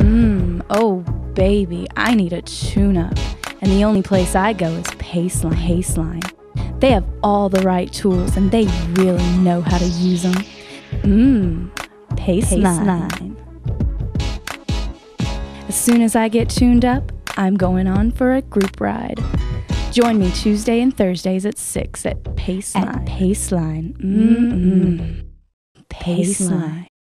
Oh baby, I need a tune-up. And the only place I go is Paceline. They have all the right tools and they really know how to use them. Paceline. As soon as I get tuned up, I'm going on for a group ride. Join me Tuesday and Thursdays at 6 at Paceline. Paceline.